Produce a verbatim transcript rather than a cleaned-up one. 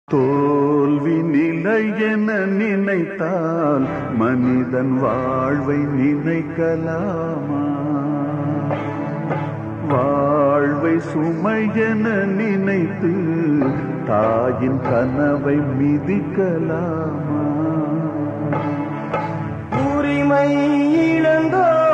தோல்வி நிலை என நினைத்தால் மனிதன் வாழ்வை நினைக்கலாமா? வாழ்வை சுமை என நினைத்து தாயின் கனவை மிதிக்கலாமா? உரிமை இழந்தோ